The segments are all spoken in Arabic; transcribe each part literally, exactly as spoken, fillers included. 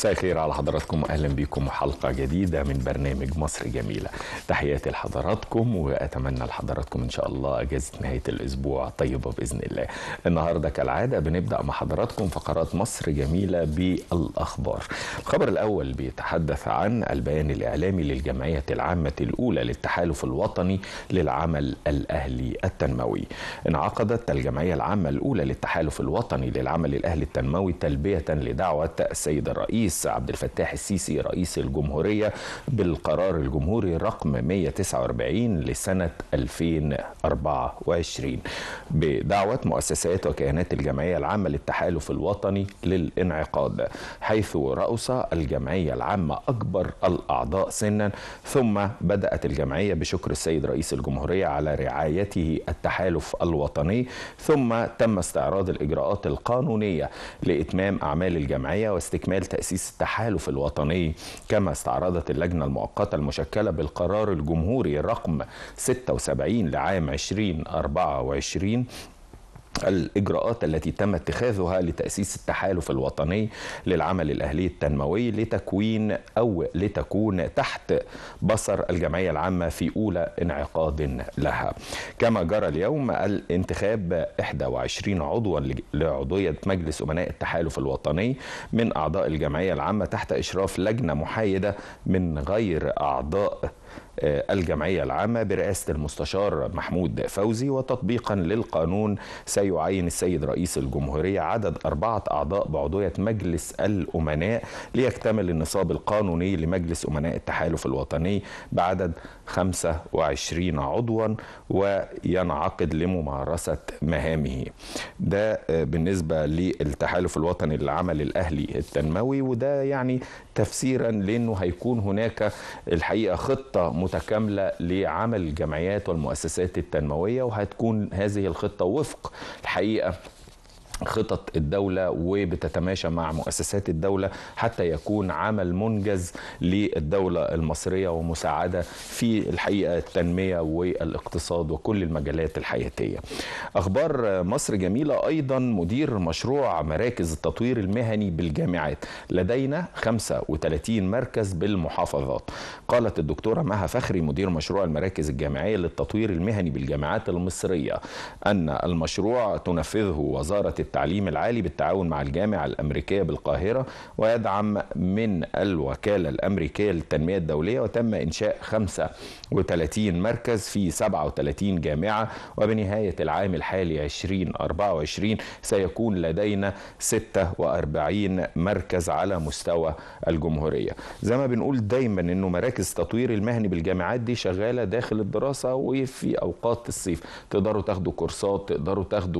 مساء الخير على حضراتكم، اهلا بكم حلقه جديده من برنامج مصر جميله. تحياتي لحضراتكم واتمنى لحضراتكم ان شاء الله اجازه نهايه الاسبوع طيبه باذن الله. النهارده كالعاده بنبدا مع حضراتكم فقرات مصر جميله بالاخبار. الخبر الاول بيتحدث عن البيان الاعلامي للجمعيه العامه الاولى للتحالف الوطني للعمل الاهلي التنموي. انعقدت الجمعيه العامه الاولى للتحالف الوطني للعمل الاهلي التنموي تلبيه لدعوه السيد الرئيس عبد الفتاح السيسي رئيس الجمهورية بالقرار الجمهوري رقم مئة وتسعة وأربعين لسنة ألفين وأربعة وعشرين بدعوة مؤسسات وكيانات الجمعية العامة للتحالف الوطني للانعقاد، حيث رأس الجمعية العامة أكبر الأعضاء سنا. ثم بدأت الجمعية بشكر السيد رئيس الجمهورية على رعايته التحالف الوطني، ثم تم استعراض الإجراءات القانونية لإتمام أعمال الجمعية واستكمال تأسيس التحالف الوطني. كما استعرضت اللجنة المؤقتة المشكلة بالقرار الجمهوري رقم ستة وسبعين لعام ألفين وأربعة وعشرين الإجراءات التي تم اتخاذها لتأسيس التحالف الوطني للعمل الأهلي التنموي لتكوين أو لتكون تحت بصر الجمعية العامة في أولى انعقاد لها. كما جرى اليوم الانتخاب واحد وعشرين عضوا لعضوية مجلس أمناء التحالف الوطني من أعضاء الجمعية العامة تحت إشراف لجنة محايدة من غير أعضاء الجمعية العامة برئاسة المستشار محمود فوزي. وتطبيقا للقانون سيعين السيد رئيس الجمهورية عدد أربعة أعضاء بعضوية مجلس الأمناء ليكتمل النصاب القانوني لمجلس أمناء التحالف الوطني بعدد خمسة وعشرين عضوا وينعقد لممارسة مهامه. ده بالنسبة للتحالف الوطني للعمل الأهلي التنموي، وده يعني تفسيرا لأنه هيكون هناك الحقيقة خطة متكاملة لعمل الجمعيات والمؤسسات التنموية، وهتكون هذه الخطة وفق الحقيقة خطط الدولة وبتتماشى مع مؤسسات الدولة حتى يكون عمل منجز للدولة المصرية ومساعدة في الحقيقة التنمية والاقتصاد وكل المجالات الحياتية. أخبار مصر جميلة أيضا مدير مشروع مراكز التطوير المهني بالجامعات، لدينا خمسة وثلاثين مركز بالمحافظات. قالت الدكتورة مها فخري مدير مشروع المراكز الجامعية للتطوير المهني بالجامعات المصرية أن المشروع تنفذه وزارة التعليم العالي بالتعاون مع الجامعة الأمريكية بالقاهرة ويدعم من الوكالة الأمريكية للتنمية الدولية، وتم إنشاء خمسة وثلاثين مركز في سبعة وثلاثين جامعة، وبنهاية العام الحالي ألفين وأربعة وعشرين سيكون لدينا ستة وأربعين مركز على مستوى الجمهورية. زي ما بنقول دايما إنه مراكز تطوير المهني بالجامعات دي شغالة داخل الدراسة وفي أوقات الصيف، تقدروا تاخدوا كورسات، تقدروا تاخدوا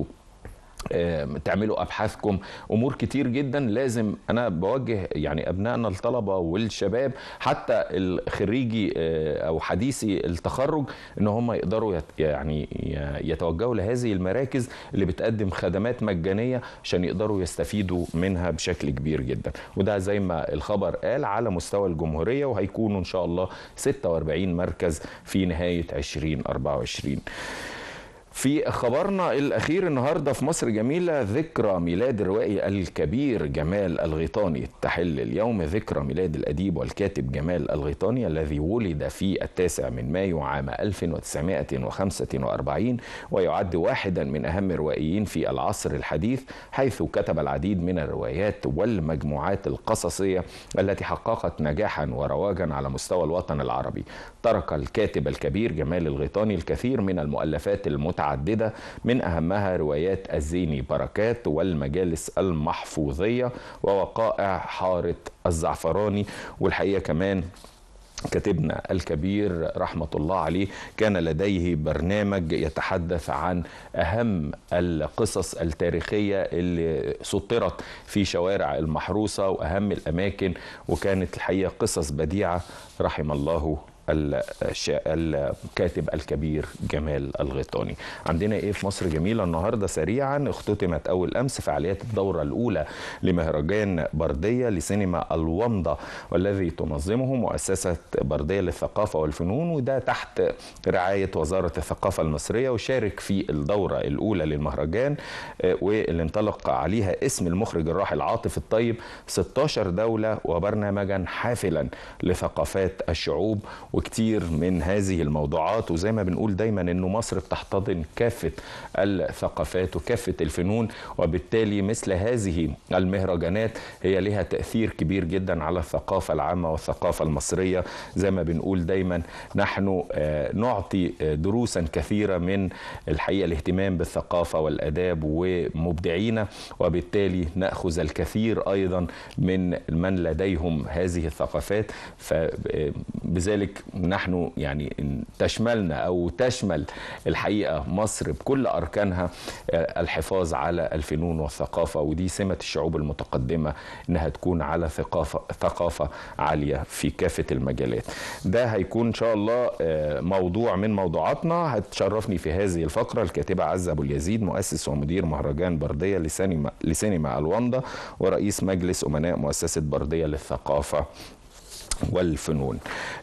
تعملوا ابحاثكم، امور كتير جدا. لازم انا بوجه يعني ابنائنا الطلبه والشباب حتى الخريجي او حديثي التخرج ان هم يقدروا يعني يتوجهوا لهذه المراكز اللي بتقدم خدمات مجانيه عشان يقدروا يستفيدوا منها بشكل كبير جدا. وده زي ما الخبر قال على مستوى الجمهوريه، وهيكونوا ان شاء الله ستة وأربعين مركز في نهايه ألفين وأربعة وعشرين. في خبرنا الأخير النهاردة في مصر جميلة ذكرى ميلاد الروائي الكبير جمال الغيطاني. تحل اليوم ذكرى ميلاد الأديب والكاتب جمال الغيطاني الذي ولد في التاسع من مايو عام ألف وتسعمائة وخمسة وأربعين، ويعد واحدا من أهم الروائيين في العصر الحديث، حيث كتب العديد من الروايات والمجموعات القصصية التي حققت نجاحا ورواجا على مستوى الوطن العربي. ترك الكاتب الكبير جمال الغيطاني الكثير من المؤلفات المتعددة عددة من أهمها روايات الزيني بركات والمجالس المحفوظية ووقائع حارة الزعفراني. والحقيقة كمان كاتبنا الكبير رحمة الله عليه كان لديه برنامج يتحدث عن أهم القصص التاريخية اللي سطرت في شوارع المحروسة وأهم الأماكن، وكانت الحقيقة قصص بديعة رحم الله الكاتب الكبير جمال الغيطاني. عندنا ايه في مصر جميلة النهاردة؟ سريعا اختتمت اول امس فعاليات الدورة الاولى لمهرجان بردية لسينما الومضة، والذي تنظمه مؤسسة بردية للثقافة والفنون، وده تحت رعاية وزارة الثقافة المصرية. وشارك في الدورة الاولى للمهرجان واللي انطلق عليها اسم المخرج الراحل عاطف الطيب ستاشر دولة وبرنامجا حافلا لثقافات الشعوب وكتير من هذه الموضوعات. وزي ما بنقول دايما انه مصر بتحتضن كافة الثقافات وكافة الفنون، وبالتالي مثل هذه المهرجانات هي لها تأثير كبير جدا على الثقافة العامة والثقافة المصرية. زي ما بنقول دايما نحن نعطي دروسا كثيرة من الحقيقة الاهتمام بالثقافة والأداب ومبدعين، وبالتالي نأخذ الكثير أيضا من من لديهم هذه الثقافات. فبذلك نحن يعني تشملنا أو تشمل الحقيقة مصر بكل أركانها الحفاظ على الفنون والثقافة، ودي سمة الشعوب المتقدمة إنها تكون على ثقافة ثقافة عالية في كافة المجالات. ده هيكون إن شاء الله موضوع من موضوعاتنا. هتشرفني في هذه الفقرة الكاتبة عزة أبو اليزيد، مؤسس ومدير مهرجان بردية لسينما لسينما الومضة ورئيس مجلس أمناء مؤسسة بردية للثقافة والفنون.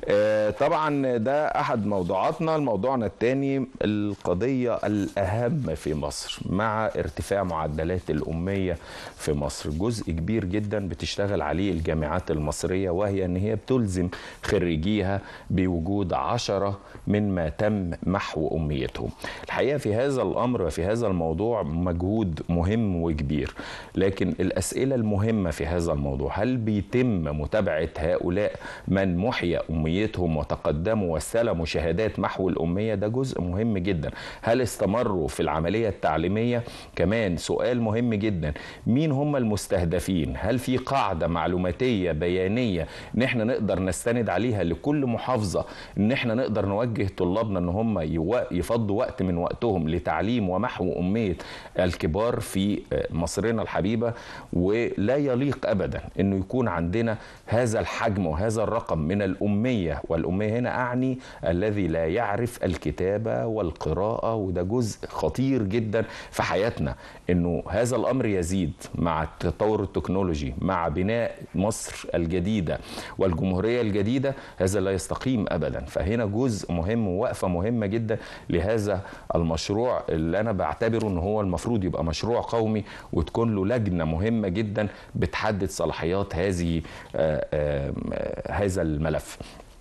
طبعا ده احد موضوعاتنا. الموضوعنا الثاني القضية الاهم في مصر مع ارتفاع معدلات الامية في مصر. جزء كبير جدا بتشتغل عليه الجامعات المصرية، وهي ان هي بتلزم خريجيها بوجود عشرة من ما تم محو اميتهم. الحقيقة في هذا الامر وفي هذا الموضوع مجهود مهم وكبير، لكن الاسئلة المهمة في هذا الموضوع: هل بيتم متابعة هؤلاء من محي أميتهم وتقدموا واستلموا شهادات محو الأمية؟ ده جزء مهم جدا. هل استمروا في العملية التعليمية؟ كمان سؤال مهم جدا: مين هم المستهدفين؟ هل في قاعدة معلوماتية بيانية ان احنا نقدر نستند عليها لكل محافظة، ان احنا نقدر نوجه طلابنا ان هم يفضوا وقت من وقتهم لتعليم ومحو أمية الكبار في مصرنا الحبيبة؟ ولا يليق أبدا انه يكون عندنا هذا الحجم وهذا الرقم من الأمية، والأمية هنا أعني الذي لا يعرف الكتابة والقراءة، وده جزء خطير جدا في حياتنا. إنه هذا الأمر يزيد مع التطور التكنولوجي، مع بناء مصر الجديدة والجمهورية الجديدة، هذا لا يستقيم أبدا. فهنا جزء مهم ووقفة مهمة جدا لهذا المشروع اللي أنا بعتبره إنه هو المفروض يبقى مشروع قومي، وتكون له لجنة مهمة جدا بتحدد صلاحيات هذه آآ آآ هذا الملف.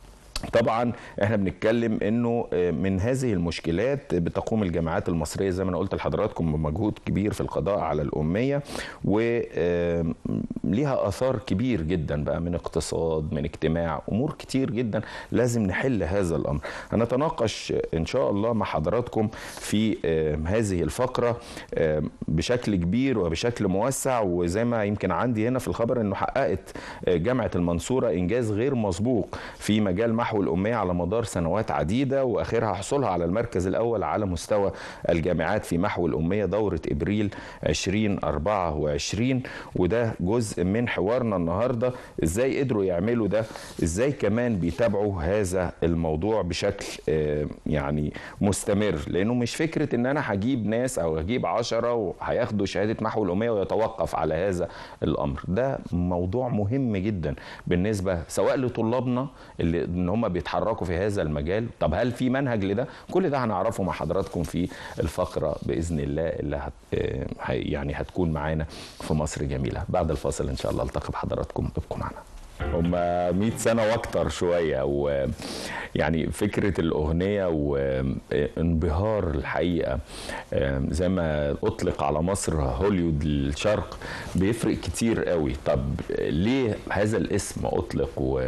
طبعا احنا بنتكلم انه من هذه المشكلات بتقوم الجامعات المصريه زي ما انا قلت لحضراتكم بمجهود كبير في القضاء على الاميه، وليها اثار كبير جدا بقى من اقتصاد، من اجتماع، امور كتير جدا لازم نحل هذا الامر. هنتناقش ان شاء الله مع حضراتكم في هذه الفقره بشكل كبير وبشكل موسع. وزي ما يمكن عندي هنا في الخبر انه حققت جامعه المنصوره انجاز غير مسبوق في مجال محو الأمية على مدار سنوات عديدة، وآخرها حصولها على المركز الأول على مستوى الجامعات في محو الأمية دورة إبريل ألفين وأربعة وعشرين. وده جزء من حوارنا النهاردة: إزاي قدروا يعملوا ده؟ إزاي كمان بيتابعوا هذا الموضوع بشكل يعني مستمر؟ لأنه مش فكرة إن أنا هجيب ناس أو هجيب عشرة وهياخدوا شهادة محو الأمية ويتوقف على هذا الأمر. ده موضوع مهم جدا بالنسبة سواء لطلابنا اللي إن هم بيتحركوا في هذا المجال. طب هل في منهج لده؟ كل ده هنعرفه مع حضراتكم في الفقرة بإذن الله اللي هت يعني هتكون معانا في مصر جميلة. بعد الفاصل إن شاء الله التقي بحضراتكم، ابقوا معنا. هم مئة سنة واكتر شوية، ويعني فكرة الأغنية وانبهار الحقيقة زي ما أطلق على مصر هوليود الشرق بيفرق كتير قوي. طب ليه هذا الاسم أطلق؟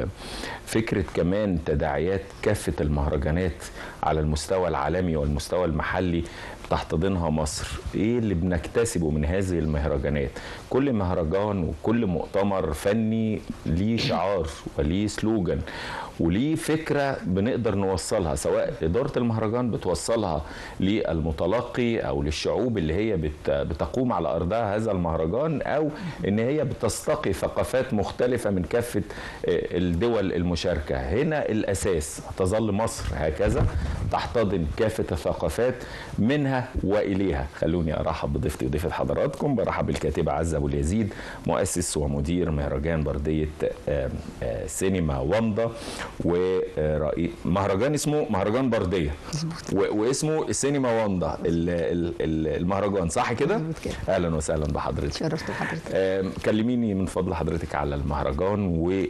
وفكرة كمان تداعيات كافة المهرجانات على المستوى العالمي والمستوى المحلي تحتضنها مصر، ايه اللي بنكتسبه من هذه المهرجانات؟ كل مهرجان وكل مؤتمر فني ليه شعار وليه سلوجان، وليه فكره بنقدر نوصلها، سواء اداره المهرجان بتوصلها للمتلقي او للشعوب اللي هي بتقوم على ارضها هذا المهرجان، او ان هي بتستقي ثقافات مختلفه من كافه الدول المشاركه. هنا الاساس تظل مصر هكذا تحتضن كافه الثقافات منها واليها. خلوني ارحب بضيفتي وضيفه حضراتكم. برحب بالكاتبه عزه ابو اليزيد، مؤسس ومدير مهرجان برديه سينما ومضه، ومهرجان اسمه مهرجان برديه واسمه سينيما ومضه المهرجان، صح كده؟ اهلا وسهلا بحضرتك. شرفت بحضرتك. كلميني من فضل حضرتك على المهرجان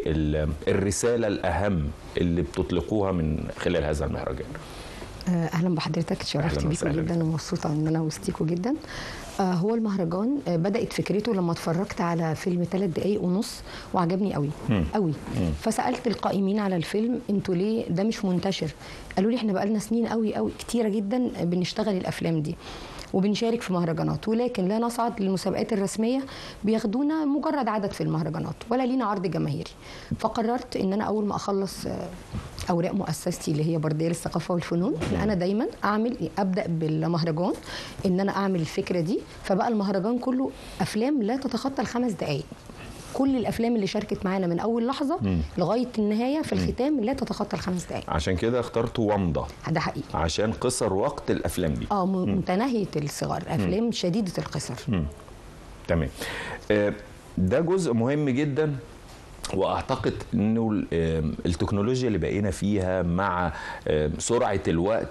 والرساله الاهم اللي بتطلقوها من خلال هذا المهرجان. اهلا بحضرتك، اتشرفت بيكم جدا ومبسوطه ان انا وسطيكم جدا. هو المهرجان بدات فكرته لما اتفرجت على فيلم ثلاث دقايق ونص وعجبني قوي قوي، فسالت القائمين على الفيلم انتوا ليه ده مش منتشر؟ قالوا لي احنا بقالنا سنين قوي قوي كتيره جدا بنشتغل الافلام دي وبنشارك في مهرجانات، ولكن لا نصعد للمسابقات الرسميه، بياخدونا مجرد عدد في المهرجانات ولا لينا عرض جماهيري. فقررت ان انا اول ما اخلص اوراق مؤسستي اللي هي برديه للثقافه والفنون، ان انا دايما اعمل ابدا بالمهرجان ان انا اعمل الفكره دي، فبقى المهرجان كله افلام لا تتخطى الخمس دقائق. كل الافلام اللي شاركت معانا من اول لحظه مم. لغايه النهايه في الختام لا تتخطى الخمس دقائق. عشان كده اخترتوا ومضه. ده حقيقي، عشان قصر وقت الافلام دي. اه متناهيه الصغر، افلام مم. شديده القصر. تمام. آه ده جزء مهم جدا، واعتقد انه التكنولوجيا اللي بقينا فيها مع سرعه الوقت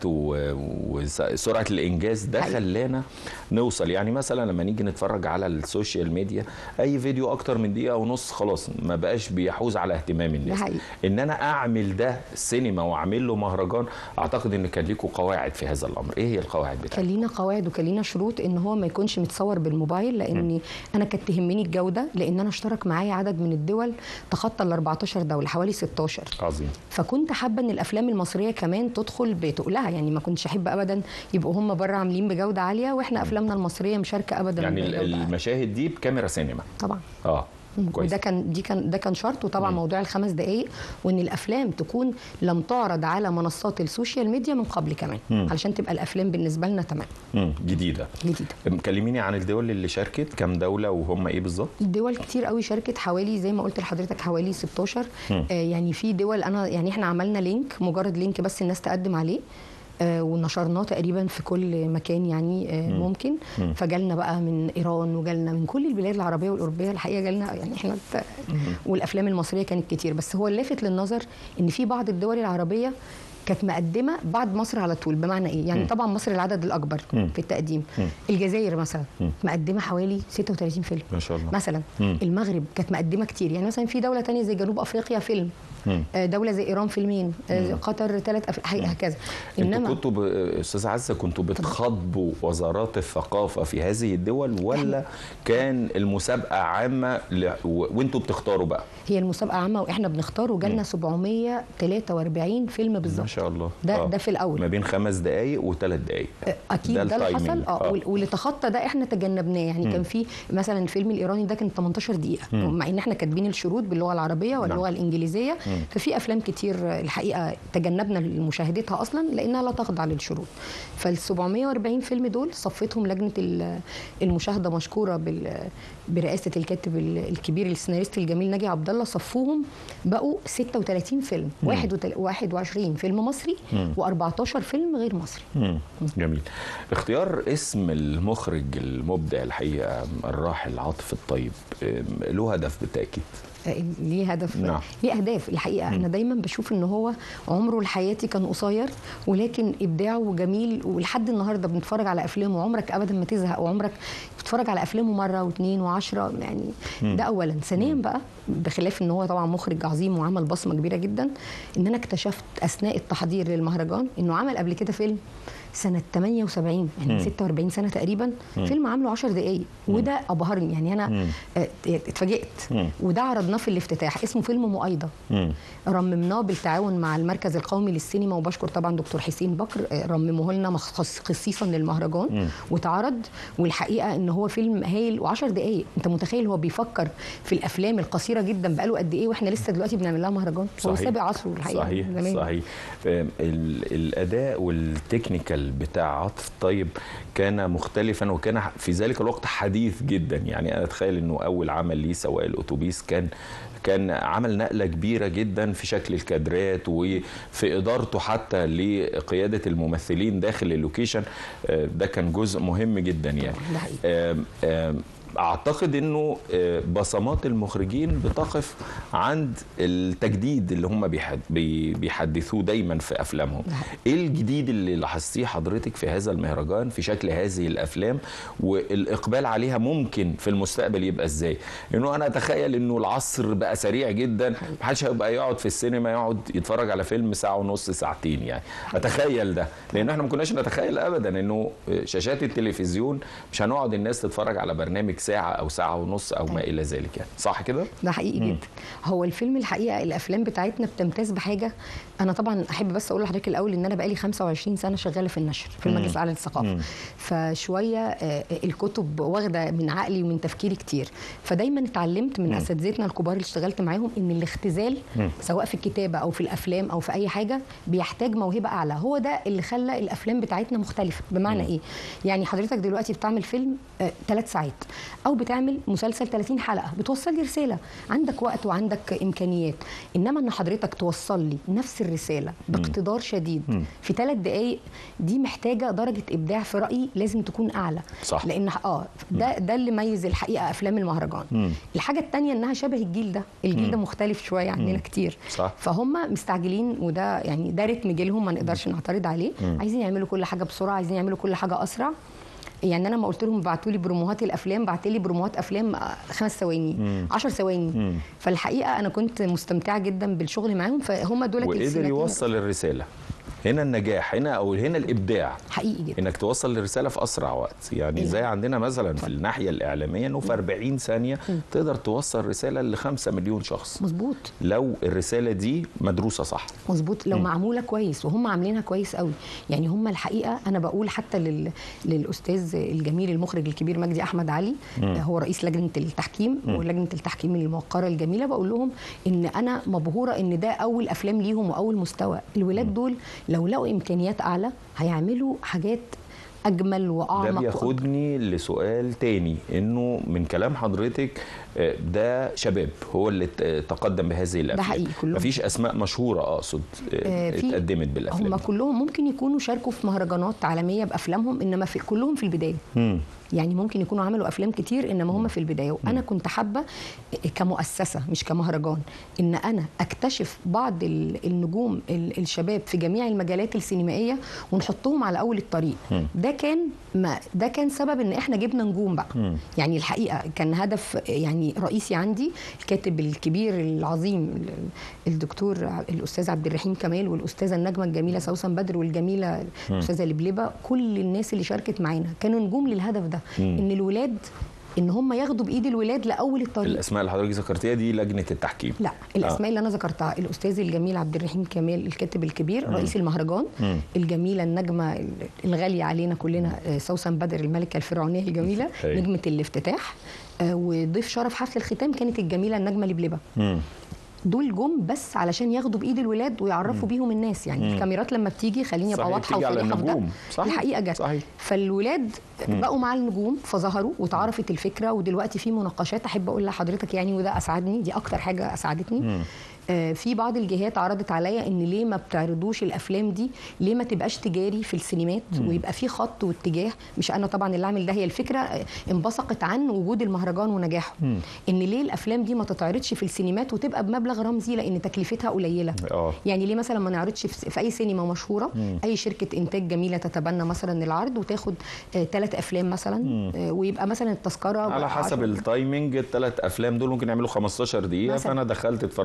وسرعه الانجاز ده خلانا نوصل. يعني مثلا لما نيجي نتفرج على السوشيال ميديا، اي فيديو اكتر من دقيقه ونص خلاص ما بقاش بيحوز على اهتمام الناس. ان انا اعمل ده سينما واعمل له مهرجان، اعتقد ان كان ليكوا قواعد في هذا الامر. ايه هي القواعد بتاعتك؟ كان لينا قواعد وكان لينا شروط ان هو ما يكونش متصور بالموبايل، لان انا كانت تهمني الجوده، لان انا اشترك معايا عدد من الدول تخطى ال أربعتاشر دوله، حوالي ستاشر. عظيم. فكنت حابه ان الافلام المصريه كمان تدخل بتقلها، يعني ما كنتش احب ابدا يبقوا هم بره عاملين بجوده عاليه واحنا افلامنا المصريه مشاركه ابدا. يعني المشاهد دي بكاميرا سينما طبعا. اه كويس. وده كان دي كان ده كان شرط. وطبعا مم. موضوع الخمس دقائق، وان الافلام تكون لم تعرض على منصات السوشيال ميديا من قبل كمان، مم. علشان تبقى الافلام بالنسبه لنا تمام. مم. جديده جديده. كلميني عن الدول اللي شاركت، كام دوله وهم ايه بالظبط؟ الدول كتير قوي شاركت، حوالي زي ما قلت لحضرتك حوالي ستاشر. آه يعني في دول انا يعني احنا عملنا لينك، مجرد لينك بس الناس تقدم عليه، آه ونشرناه تقريبا في كل مكان يعني آه ممكن. مم. فجالنا بقى من ايران وجالنا من كل البلاد العربيه والاوروبيه، الحقيقه جالنا يعني احنا والافلام المصريه كانت كتير. بس هو اللافت للنظر ان في بعض الدول العربيه كانت مقدمه بعد مصر على طول. بمعنى ايه؟ يعني م. طبعا مصر العدد الاكبر م. في التقديم. م. الجزائر مثلا م. مقدمه حوالي ستة وتلاتين فيلم ما شاء الله. مثلا م. المغرب كانت مقدمه كتير، يعني مثلا في دوله تانية زي جنوب افريقيا فيلم، م. دوله زي ايران فيلمين، م. قطر ثلاث أف... هكذا. انما كنتوا ب... استاذ عزه كنتوا بتخاطبوا وزارات الثقافه في هذه الدول، ولا كان المسابقه عامه ل... وانتوا بتختاروا بقى؟ هي المسابقه عامه واحنا بنختار، وجالنا سبعمية وتلاتة واربعين فيلم بالظبط. ما شاء الله. ده آه. ده في الاول ما بين خمس دقائق وثلاث دقائق. اكيد ده, ده اللي حصل. اه, آه. واللي تخطى ده احنا تجنبناه. يعني م. كان في مثلا الفيلم الايراني ده كان تمنتاشر دقيقه، م. مع ان احنا كاتبين الشروط باللغه العربيه واللغه نعم. الانجليزيه. م. ففي افلام كتير الحقيقه تجنبنا مشاهدتها اصلا لانها لا تخضع للشروط. فال سبعمية واربعين فيلم دول صفتهم لجنه المشاهده مشكوره برئاسه الكاتب الكبير السيناريست الجميل ناجي عبد الله، صفوهم بقوا ستة وتلاتين فيلم، م. واحد وعشرين فيلم مصري وأربعتاشر فيلم غير مصري. مم. جميل. اختيار اسم المخرج المبدع الحقيقه الراحل عاطف الطيب له هدف بالتاكيد. ليه هدف؟ نعم. ليه اهداف الحقيقه. مم. انا دايما بشوف ان هو عمره الحياتي كان قصير، ولكن ابداعه جميل، ولحد النهارده بنتفرج على افلامه وعمرك ابدا ما تزهق، وعمرك بتتفرج على افلامه مره واثنين وعشرة يعني. مم. ده اولا. ثانيا بقى بخلاف ان هو طبعا مخرج عظيم وعمل بصمه كبيره جدا، ان انا اكتشفت اثناء التحضير للمهرجان انه عمل قبل كده فيلم سنه ثمانية وسبعين، يعني ستة وأربعين سنه تقريبا. مم. فيلم عامله عشر دقائق، وده ابهرني يعني. انا مم. اتفاجئت. وده عرضناه في الافتتاح، اسمه فيلم مؤيده. مم. رممناه بالتعاون مع المركز القومي للسينما، وبشكر طبعا دكتور حسين بكر، رمموه لنا خصيصا للمهرجان. مم. واتعرض. والحقيقه ان هو فيلم هايل وعشر دقائق. انت متخيل هو بيفكر في الافلام القصيره جدا بقاله قد ايه، واحنا لسه دلوقتي بنعمل لها مهرجان. هو سابق عصره الحقيقه. صحيح زمان. صحيح. الاداء والتكنيكال بتاع عاطف الطيب كان مختلفا، وكان في ذلك الوقت حديث جدا. يعني انا اتخيل انه اول عمل ليه سواق الاتوبيس كان كان عمل نقله كبيره جدا في شكل الكادرات وفي ادارته حتى لقياده الممثلين داخل اللوكيشن. ده كان جزء مهم جدا يعني. آم آم اعتقد انه بصمات المخرجين بتقف عند التجديد اللي هم بيحدثوه دايما في افلامهم. ايه الجديد اللي لاحظتيه حضرتك في هذا المهرجان في شكل هذه الافلام، والاقبال عليها ممكن في المستقبل يبقى ازاي؟ انه انا اتخيل انه العصر بقى سريع جدا، ما حدش هيبقى يقعد في السينما يقعد يتفرج على فيلم ساعه ونص ساعتين يعني. اتخيل ده، لان احنا ما كناش نتخيل ابدا انه شاشات التلفزيون مش هنقعد الناس تتفرج على برنامج ساعة أو ساعة ونص أو ما إلى ذلك يعني. صح كده؟ ده حقيقي مم. جدا. هو الفيلم الحقيقة الأفلام بتاعتنا بتمتاز بحاجة. أنا طبعا أحب بس أقول لحضرتك الأول إن أنا بقالي خمسة وعشرين سنة شغالة في النشر في المجلس الأعلى للثقافة. فشوية الكتب واخدة من عقلي ومن تفكيري كتير. فدايما اتعلمت من أساتذتنا الكبار اللي اشتغلت معاهم إن الاختزال مم. سواء في الكتابة أو في الأفلام أو في أي حاجة بيحتاج موهبة أعلى. هو ده اللي خلى الأفلام بتاعتنا مختلفة. بمعنى مم. إيه؟ يعني حضرتك دلوقتي بتعمل فيلم ثلاث ساعات أو بتعمل مسلسل ثلاثين حلقة، بتوصل لي رسالة، عندك وقت وعندك إمكانيات. إنما إن حضرتك توصل لي نفس الرسالة باقتدار شديد مم. في ثلاث دقايق، دي محتاجة درجة إبداع في رأيي لازم تكون أعلى. صح. لأن آه ده ده اللي ميز الحقيقة أفلام المهرجان. مم. الحاجة الثانية إنها شبه الجيل ده، الجيل مم. ده مختلف شوية عننا كتير. صح. فهم مستعجلين، وده يعني ده رتم جيلهم ما نقدرش نعترض عليه. مم. عايزين يعملوا كل حاجة بسرعة، عايزين يعملوا كل حاجة أسرع. يعني انا ما قلت لهم ابعتوا لي بروموهات الافلام، بعت لي بروموهات افلام خمس ثواني عشر ثواني. فالحقيقه انا كنت مستمتعه جدا بالشغل معاهم. فهم دول وقدر يوصل الرساله. هنا النجاح، هنا او هنا الابداع حقيقي جدا، انك توصل الرساله في اسرع وقت. يعني إيه؟ زي عندنا مثلا في الناحيه الاعلاميه انه في أربعين ثانيه م. تقدر توصل رساله لخمسة مليون شخص. مظبوط. لو الرساله دي مدروسه صح. مظبوط. لو م. معموله كويس، وهم عاملينها كويس قوي. يعني هم الحقيقه انا بقول حتى لل... للاستاذ الجميل المخرج الكبير مجدي احمد علي، م. هو رئيس لجنه التحكيم م. ولجنه التحكيم الموقره الجميله، بقول لهم ان انا مبهوره ان ده اول افلام ليهم واول مستوى. الولاد م. دول لو لقوا امكانيات اعلى هيعملوا حاجات اجمل واعمق. ده بياخدني لسؤال تاني، انه من كلام حضرتك ده شباب هو اللي تقدم بهذه الافلام. ده حقيقي كلهم. مفيش اسماء مشهوره اقصد اتقدمت بالافلام. هم كلهم ممكن يكونوا شاركوا في مهرجانات عالميه بافلامهم، انما في كلهم في البدايه. م. يعني ممكن يكونوا عملوا افلام كتير انما هم في البدايه. وانا كنت حابه كمؤسسه مش كمهرجان ان انا اكتشف بعض النجوم الشباب في جميع المجالات السينمائيه ونحطهم على اول الطريق. م. ده كان ما ده كان سبب ان احنا جبنا نجوم بقى. م. يعني الحقيقه كان هدف يعني رئيسي عندي. الكاتب الكبير العظيم الدكتور الاستاذ عبد الرحيم كمال، والاستاذه النجمه الجميله سوسن بدر، والجميله الاستاذه لبلبه، كل الناس اللي شاركت معانا كانوا نجوم للهدف ده. مم. ان الولاد ان هم ياخدوا بايد الولاد لاول الطريق. الاسماء اللي حضرتك ذكرتيها دي لجنه التحكيم؟ لا، الاسماء آه. اللي انا ذكرتها الاستاذ الجميل عبد الرحيم كمال الكاتب الكبير مم. رئيس المهرجان، مم. الجميله النجمه الغاليه علينا كلنا سوسن بدر الملكه الفرعونيه الجميله نجمه الافتتاح، آه وضيف شرف حفل الختام كانت الجميله النجمه لبلبه. مم. دول جم بس علشان ياخدوا بايد الولاد ويعرفوا بيهم الناس. يعني مم. الكاميرات لما بتيجي خليني ابقى واضحه وصريحه في ده. الحقيقه جت. صحيح. فالولاد مم. بقوا مع النجوم فظهروا وتعرفت الفكره، ودلوقتي في مناقشات احب اقول لحضرتك يعني، وده اسعدني، دي اكتر حاجه اسعدتني. مم. آه في بعض الجهات عرضت عليا ان ليه ما بتعرضوش الافلام دي، ليه ما تبقاش تجاري في السينمات مم. ويبقى في خط واتجاه. مش انا طبعا اللي اعمل ده، هي الفكره انبثقت عن وجود المهرجان ونجاحه. مم. ان ليه الافلام دي ما تتعرضش في السينمات وتبقى بمبلغ رمزي لان تكلفتها قليله. أوه. يعني ليه مثلا ما نعرضش في اي سينما مشهوره مم. اي شركه انتاج جميله تتبنى مثلا العرض وتاخد ثلاث آه افلام مثلا، آه ويبقى مثلا التذكره على حسب التايمنج. الثلاث افلام دول ممكن يعملوا خمستاشر دقيقه مثلاً. فانا دخلت اتفرجت على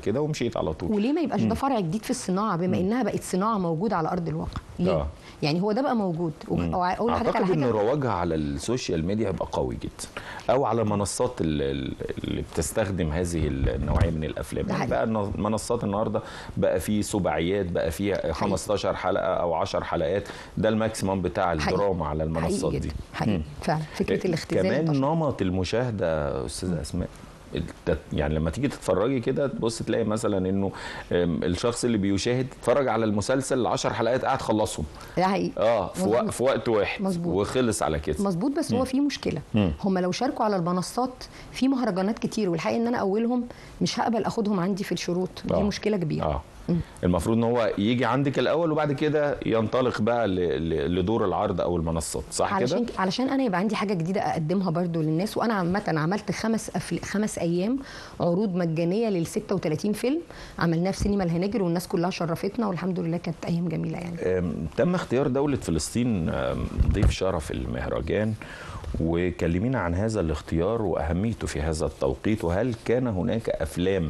كده ومشيت على طول. وليه ما يبقاش ده فرع جديد في الصناعه بما انها بقت صناعه موجوده على ارض الواقع؟ ليه؟ آه. يعني هو ده بقى موجود. اقول لحضرتك اعتقد ان رواجها على السوشيال ميديا هيبقى قوي جدا، او على منصات اللي بتستخدم هذه النوعيه من الافلام. يعني بقى منصات النهارده بقى في سباعيات، بقى في خمستاشر حلقه او عشر حلقات، ده الماكسيمم بتاع الدراما على المنصات دي. حقيقي فعلا فكره الاختزال. كمان نمط المشاهده استاذه اسماء، يعني لما تيجي تتفرجي كده تبص تلاقي مثلا انه الشخص اللي بيشاهد اتفرج على المسلسل عشر حلقات قاعد خلصهم. ده حقيقي. اه في, وق في وقت واحد. مظبوط. وخلص على كده. مظبوط. بس م. هو في مشكله، هم لو شاركوا على المنصات في مهرجانات كتير، والحقيقه ان انا اولهم مش هقبل اخدهم عندي في الشروط دي. آه. مشكله كبيره. اه المفروض ان هو يجي عندك الاول وبعد كده ينطلق بقى لدور العرض او المنصات، صح كده؟ علشان علشان انا يبقى عندي حاجه جديده اقدمها برضو للناس. وانا عامه عملت خمس أفل... خمس ايام عروض مجانيه لل ستة وتلاتين فيلم عملناه في سينما الهناجر، والناس كلها شرفتنا والحمد لله كانت ايام جميله. يعني تم اختيار دوله فلسطين ضيف شرف المهرجان، وكلمينا عن هذا الاختيار واهميته في هذا التوقيت، وهل كان هناك افلام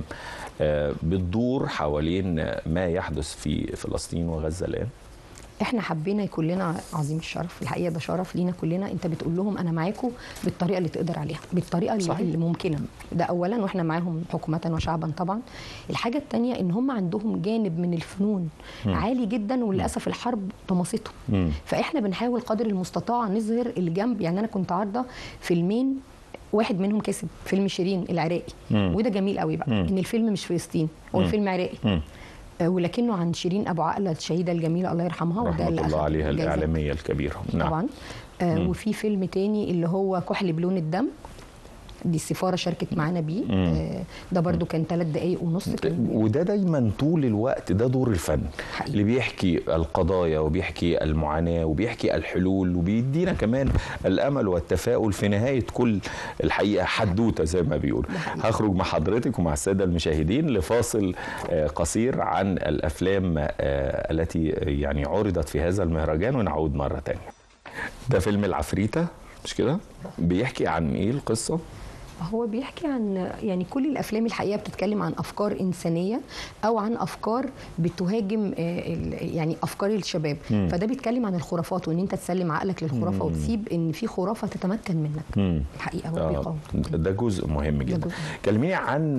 بتدور حوالين ما يحدث في فلسطين وغزة الآن؟ احنا حبينا يكون لنا عظيم الشرف، الحقيقه ده شرف لينا كلنا. انت بتقول لهم انا معاكم بالطريقه اللي تقدر عليها، بالطريقه صحيح. اللي ممكنه، ده اولا، واحنا معاهم حكومه وشعبا طبعا. الحاجه الثانيه ان هم عندهم جانب من الفنون م. عالي جدا، وللاسف الحرب طمستهم. فاحنا بنحاول قدر المستطاع نظهر الجنب. يعني انا كنت عارضه فيلمين، واحد منهم كسب، فيلم شيرين العراقي، مم. وده جميل قوي بقى، مم. ان الفيلم مش فلسطين، هو الفيلم عراقي، مم. آه ولكنه عن شيرين ابو عقله الشهيده الجميله الله يرحمها، رحمه وده الله عليها الاعلاميه الكبيره. نعم. طبعا. آه وفي فيلم تاني اللي هو كحل بلون الدم، دي السفاره شاركت معانا بيه، آه ده برضو كان ثلاث دقايق ونص. وده دايما طول الوقت ده دور الفن حقيقي. اللي بيحكي القضايا وبيحكي المعاناه وبيحكي الحلول، وبيدينا كمان الامل والتفاؤل في نهايه كل الحقيقه حدوته زي ما بيقول. هخرج مع حضرتك ومع الساده المشاهدين لفاصل آه قصير عن الافلام آه التي يعني عرضت في هذا المهرجان، ونعود مره ثانيه. ده فيلم العفريته مش كده؟ بيحكي عن ايه القصه؟ هو بيحكي عن، يعني كل الافلام الحقيقه بتتكلم عن افكار انسانيه او عن افكار بتهاجم يعني افكار الشباب. مم. فده بيتكلم عن الخرافات، وان انت تسلم عقلك للخرافه وتسيب ان في خرافه تتمكن منك. مم. الحقيقه هو بيقاوم. ده جزء مهم جدا. كلميني عن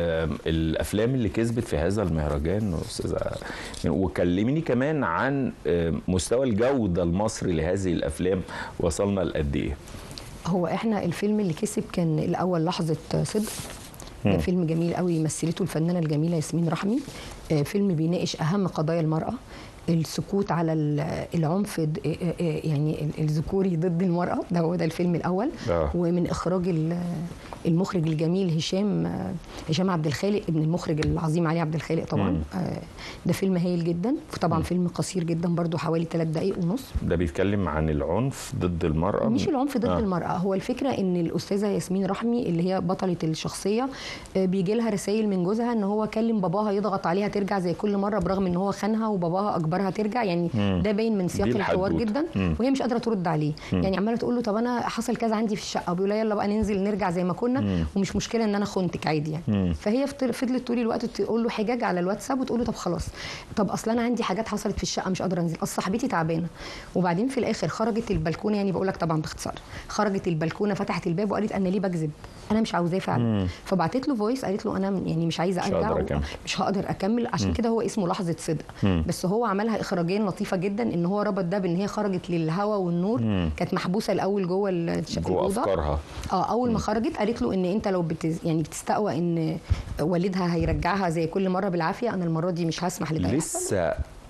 الافلام اللي كسبت في هذا المهرجان استاذه، وكلميني كمان عن مستوى الجوده المصري لهذه الافلام، وصلنا لقد ايه؟ هو احنا الفيلم اللي كسب كان الاول لحظه صدق، ده فيلم جميل قوي مثلته الفنانه الجميله ياسمين رحمي. فيلم بيناقش اهم قضايا المراه، السكوت على العنف يعني الذكوري ضد المرأة، ده هو ده الفيلم الأول. آه. ومن إخراج المخرج الجميل هشام هشام عبد الخالق، ابن المخرج العظيم علي عبد الخالق طبعا. مم. ده فيلم هايل جدا، طبعا فيلم قصير جدا برضو حوالي ثلاث دقائق ونص. ده بيتكلم عن العنف ضد المرأة؟ مش العنف ضد آه. المرأة، هو الفكرة ان الأستاذة ياسمين رحمي اللي هي بطلة الشخصية بيجي لها رسائل من جوزها ان هو كلم باباها يضغط عليها ترجع زي كل مرة، برغم ان هو خانها وباباها أجبرها ترجع. يعني مم. ده باين من سياق الحوار جدا. مم. وهي مش قادرة ترد عليه. مم. يعني عمالة تقول له طب انا حصل كذا عندي في الشقة، وبيقول لها يلا بقى ننزل نرجع زي ما كنا. مم. ومش مشكلة ان انا خنتك عادي يعني. مم. فهي فضلت طول الوقت تقول له حجاج على الواتساب، وتقول له طب خلاص، طب اصل انا عندي حاجات حصلت في الشقة مش قادرة انزل، اصل صاحبتي تعبانة. وبعدين في الاخر خرجت البلكونة، يعني بقول لك طبعا باختصار، خرجت البلكونة فتحت الباب وقالت انا ليه بكذب، انا مش عاوزاه فعلا. فبعتت له فويس قالت له انا يعني مش عايزه ارجع، مش هقدر اكمل، عشان كده هو اسمه لحظه صدق. مم. بس هو عملها اخراجيا لطيفه جدا، ان هو ربط ده بان هي خرجت للهواء والنور. مم. كانت محبوسه الاول جوه جوه افكارها. اه اول ما خرجت قالت له ان انت لو بتز... يعني بتستقوى ان والدها هيرجعها زي كل مره بالعافيه، انا المره دي مش هسمح لده. لسه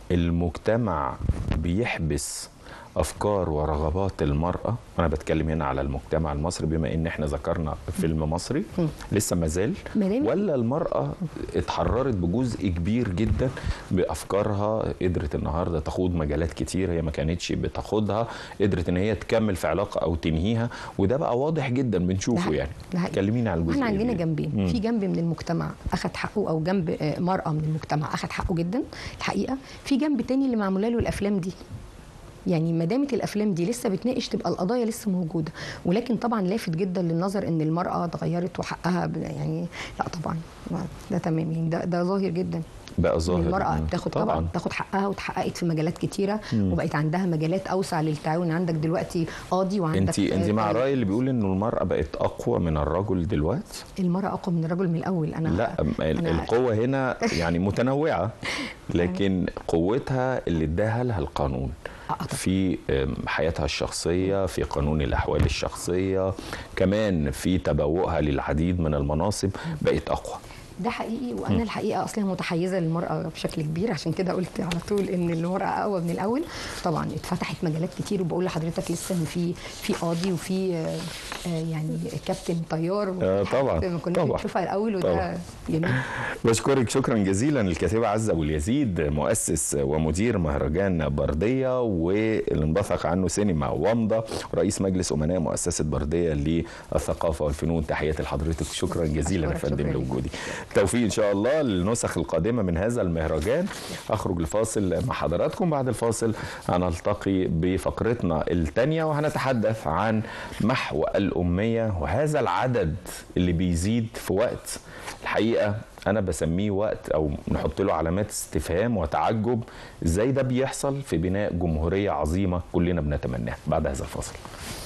المجتمع بيحبس افكار ورغبات المراه، انا بتكلم هنا على المجتمع المصري بما ان احنا ذكرنا فيلم مصري. م. لسه مازال، ولا المراه اتحررت بجزء كبير جدا بافكارها، قدرت النهارده تخوض مجالات كتير هي ما كانتش بتاخدها، قدرت ان هي تكمل في علاقه او تنهيها، وده بقى واضح جدا بنشوفه. يعني كلمينا على الجزء. احنا عندنا جنبين، في جنب من المجتمع اخذ حقه، او جنب مرأة من المجتمع اخذ حقه جدا الحقيقه، في جنب تاني اللي معموله له الافلام دي. يعني ما دامت الافلام دي لسه بتناقش تبقى القضايا لسه موجوده، ولكن طبعا لافت جدا للنظر ان المراه اتغيرت وحقها يعني لا طبعا ده تمام يعني ده ده ظاهر جدا بقى ظاهر. المرأة بتاخد طبعا, طبعا تاخد حقها، وتحققت في مجالات كتيرة، مم. وبقت عندها مجالات أوسع للتعاون. عندك دلوقتي قاضي، وعندك انت انت مع الرأي اللي بيقول إنه المرأة بقت أقوى من الرجل دلوقتي؟ المرأة أقوى من الرجل من الأول. أنا لا أنا القوة هنا يعني متنوعة، لكن قوتها اللي اداها لها القانون في حياتها الشخصية، في قانون الأحوال الشخصية، كمان في تبوؤها للعديد من المناصب بقت أقوى. ده حقيقي، وانا الحقيقه اصلا متحيزه للمراه بشكل كبير، عشان كده قلت على طول ان المراه اقوى من الاول. طبعا اتفتحت مجالات كتير، وبقول لحضرتك لسه ان في في قاضي، وفي يعني كابتن طيار، آه طبعا ما كناش بنشوفها الاول، وده جميل. بشكرك شكرا جزيلا الكاتبه عزه ابو اليزيد، مؤسس ومدير مهرجان برديه واللي انبثق عنه سينما ومضه، رئيس مجلس امناء مؤسسه برديه للثقافه والفنون. تحياتي لحضرتك، شكرا جزيلا يا فندم لوجودي. توفيق ان شاء الله للنسخ القادمه من هذا المهرجان. اخرج لفاصل مع حضراتكم، بعد الفاصل هنلتقي بفقرتنا الثانيه وهنتحدث عن محو الاميه، وهذا العدد اللي بيزيد في وقت الحقيقه انا بسميه وقت او نحط له علامات استفهام وتعجب، ازاي ده بيحصل في بناء جمهوريه عظيمه كلنا بنتمناها. بعد هذا الفاصل.